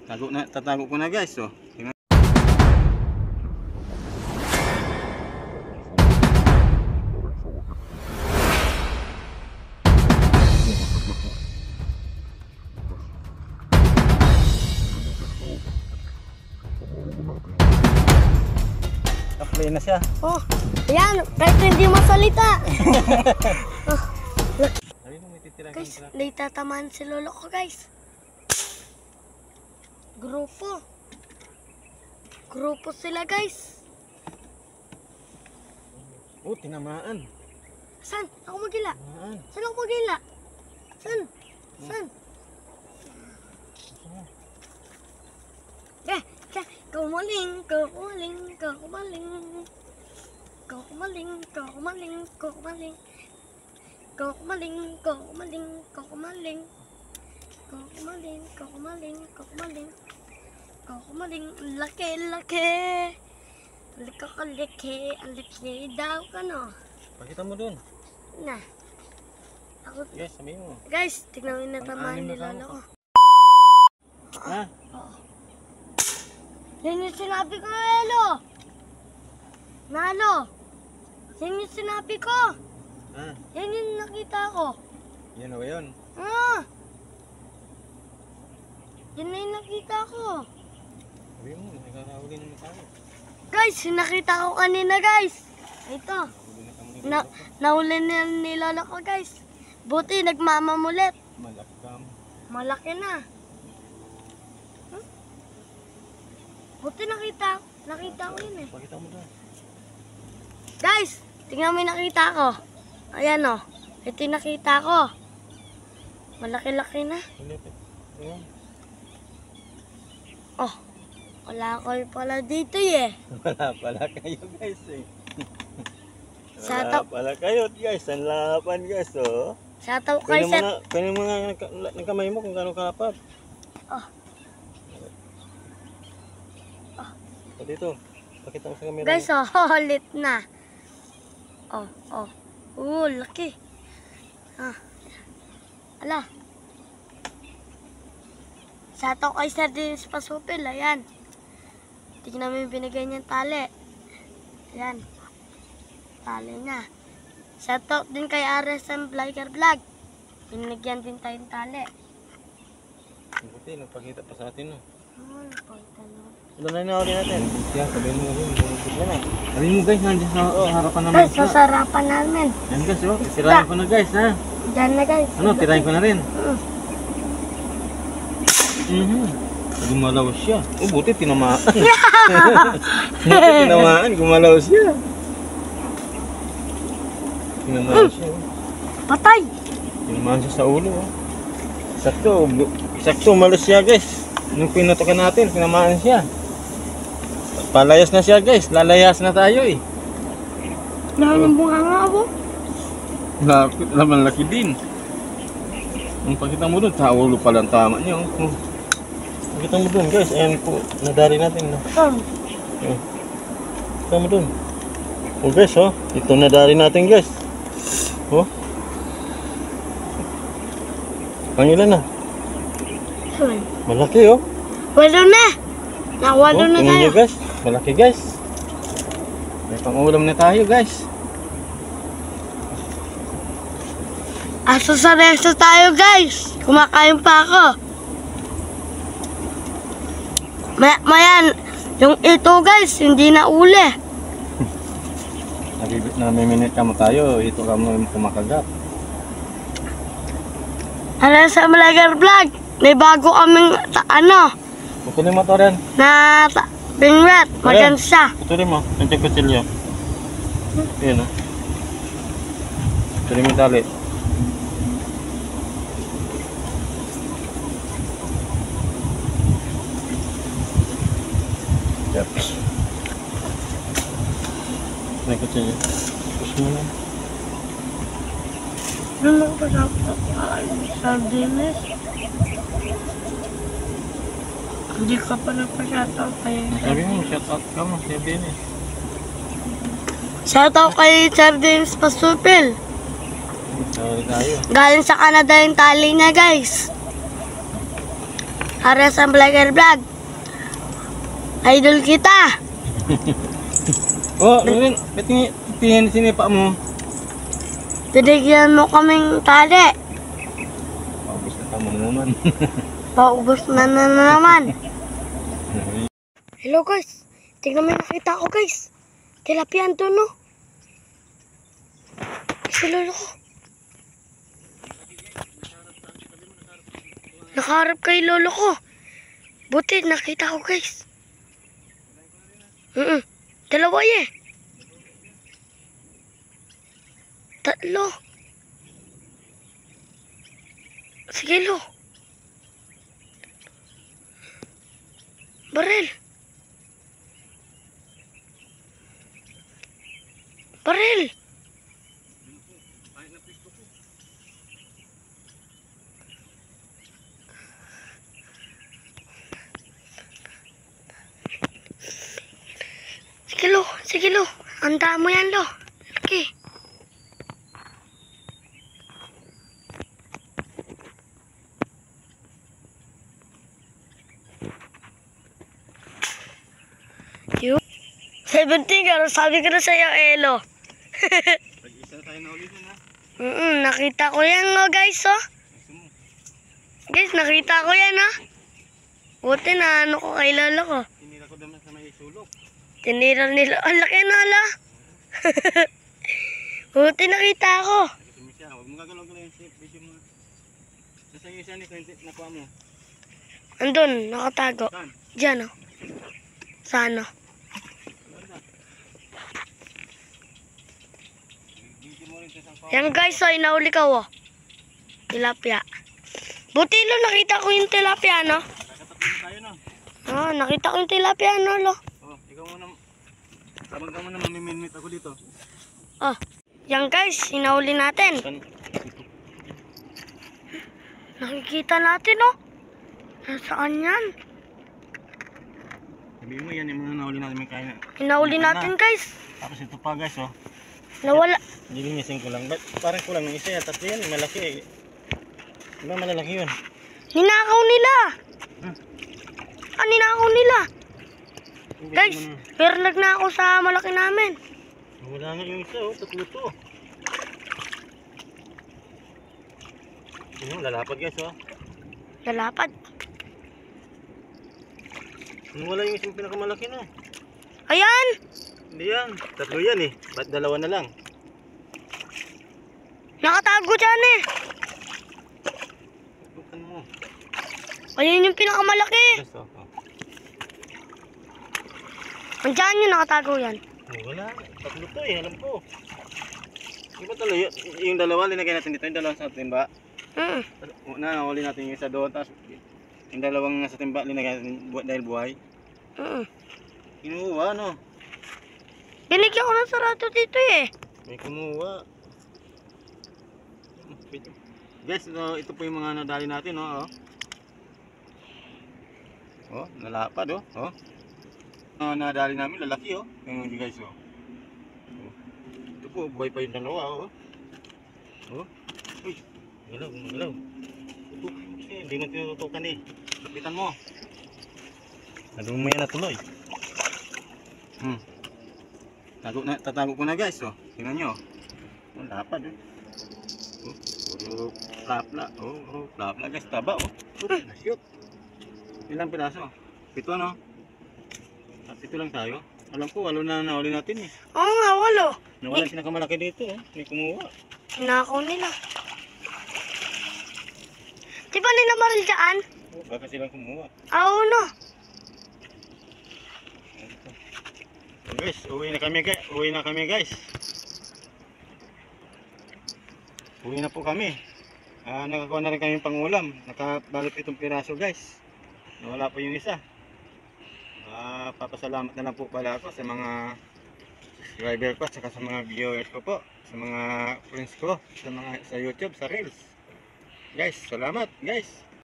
Tatago ko na guys, oh. Tingnan. Play na siya. Oh, ayan, kahit hindi masalita. Guys, naitatamaan si lolo ko, guys. Grupo sila, guys. Oh, tinamaan. Saan? Ako magila. Tinamaan. Saan ako magila? Saan? Kumaling. Laki daw ka, no? Pakita mo dun. Na. Ako, Guys, sabihin mo. guys, tignan mo na tamaan ni lolo ko. Ha? Yan yung sinabi ko, Elo. Nalo. Yan yung sinabi ko. Ha? Yan yung nakita ko. Yan o yun. Ah. Yan na yung nakita ko. Sabihin mo, nagkakahuli naman tayo. Guys, yung nakita ko kanina, guys. Ito. Huli na kami. Nahuli ni lolo ko, guys. Buti, nagmamamulit. Malakam. Malaki na. Buti nakita ko yun eh. Pakita mo dun. Guys, tingnan mo yung nakita ko. Ayan o. Ito yung nakita ko. Malaki-laki na. Ayan. Oh, wala ko pala dito eh. Wala pala kayo guys eh. Wala pala kayo guys. Ang lapan guys oh. Shoutout kay Seth. Pwede mo nga nagkamay mo kung gano'ng kalapad. Oh. O dito. Pakita mo sa camera. Guys, oh, ulit na. Oh. Laki. Ala. Shoutout kay Sir Dennis Pasupil. Ayan. Tignan mo yung binigay niyang tali. Ayan. Tali niya. Shoutout din kay RSM Vlogger Vlog. Binigyan din tayong tali. Buti, nagpakita pa sa atin no. Nagpakita na. Ito na yung natin. Kaya sabihin mo rin. Sabihin mo guys, nandiyan sa harapan naman. Guys, sa sarapan namin. Yan guys, oh. Tirahin ko na guys ha. Diyan na guys. Ano, tirahin ko na rin. Gumalaw siya. Oh, buti tinamaan. Buti tinamaan, gumalaw siya. Tinamaan siya. Patay! Tinamaan siya sa ulo. Oh. Sakto, umalis siya guys. Nung pinutokan natin, tinamaan siya. Palayas na siya guys. Lalayas na tayo eh. Nakalimbunga nga ako. Lapit naman, laki din. Kung pakita mo dun, sa ulo pala ang tama niya. Oh. Pakita mo dun guys. Ayan po, nadari natin. No? Pakita mo dun. Oh guys, oh. Ito nadari natin guys. Oh. Pangilan na. Malaki oh. Walo na. Nawalo na tingnan tayo. nyo guys. Malaki guys. May pang-ulam na tayo guys. Aso sa resto tayo guys. Kumakain pa ako. Mayan. Yung ito guys, hindi na uli. Namiminit ka mo tayo. Ito ka mo kumakagat. Ano sa Vlogger Vlog? May bago kaming Putulin mo to rin. na bingwet. Maganda siya. Putulin mo. Nandiyan kutsilyo. Ayan oh. Putulin mo tali. Yep. May kutsilyo. Push mo lang. Ano ba sardinas? Hindi ka pa nagpa-shoutout kay... Sabi mo, shoutout ka mo. Sabi niya. Shoutout kay Sir Dennis Pasupil. Sorry tayo. Galing sa Canada yung tali niya guys. Ares ang Vlogger Vlog. Idol kita. Oh, ba't tingin sinipa mo? Binigyan mo kaming tali. Paubos na tama mo naman. Paubos na naman. Hello guys. Tingnan mo yung nakita ko guys. Tilapia doon no. Si lolo ko. Nakaharap kay lolo ko. Buti nakita ko guys. Dalawa eh. Tatlo. Sige lo. Baril. Baril. Sige lo. Anda mo yan lo. Okay. Yo. 17 ka, sabi ko na sa'yo, Elo. Pag-isa tayo na ulit na. Nakita ko yan oh, guys oh. Guys, nakita ko yan oh. Buti na ano ko kay lolo ko. Tinira ko naman sa may sulok. Tinira nila. Ang laki na ala. Buti nakita ko. Huwag mo gagalaw-galaw yung video mo. Nasa iyo siya ni Quentin, nakuha mo. Andun, nakatago. Saan? Diyan oh. Saan oh? Yan guys, oh, inauli ka oh. Tilapia. Buti lo, nakita ko yung tilapia, no? Nakatatlo na tayo, no? Ah, nakita ko yung tilapia, no, lo? Oh, ikaw muna. Sabang ka muna, mamiminit ako dito. Oh, yan guys, inauli natin. Saan? Nakikita natin, oh. Nasaan yan? Sabihin mo yan, yung mga nahuli natin may kain. Inauli natin, guys. Tapos ito pa, guys, oh. Nawala. Nilinisin ko lang. Ba't parang kulang ng isa yan? Tatlo yan, malaki eh. Diba malalaki yun? Ninakaw nila. Ninakaw nila. Guys, pero nagnakaw sa malaki namin. Wala nga yung isa, oh. Tatlo to. Ano, lalapad guys, oh. Lalapad. Wala yung isang pinakamalaki, no? Ayan. Hindi yan. Tatlo yan eh. Ba't dalawa na lang? Nakatago dyan eh. Tukan mo. Ayun yung pinakamalaki. Guys, oh. Andiyan yung nakatago yan. Oh, wala. Tatlo to eh. Alam ko. Di ba talo? Yung dalawa, linagay natin dito. Yung dalawang sa timba. Una, nahuli natin yung isa doon. Tapos yung dalawang nasa timba, linagay natin dahil buhay. Kinuha, no? Binigyan ko ng sarado dito eh. May kumuha. Guys, ito po yung mga nadali natin, no? Oh, nalapad, oh. Nadali namin, lalaki, oh. Tingnan nyo guys, oh. Ito po, buhay pa yung dalawa, oh. Uy, galaw. Hindi mo tinututukan eh. Kapitan mo. Nadumi mo yan na tuloy. Tatago ko na guys, oh. Tingnan nyo. Oh, lapad, oh. Puro plapla. Plapla guys, taba, oh. Shoot. Ilang piraso? 7, no? At 7 lang tayo. Alam ko, 8 na nahuli natin eh. Oo nga, walo. Nawala pinakamalaki dito, oh. May kumuha. Nakaw nila. Di ba nila maril dyan? Baka silang kumuha. Oo, no. So guys, uwi na kami guys. Uwi na po kami. Nakakuha na rin kami pangulam. Nakabalik 7 piraso guys. Nawala po yung isa. Papasalamat na lang po pala ako sa mga subscriber ko at saka sa mga viewers ko po. Sa mga friends ko. Sa YouTube, sa Reels. Guys, salamat guys.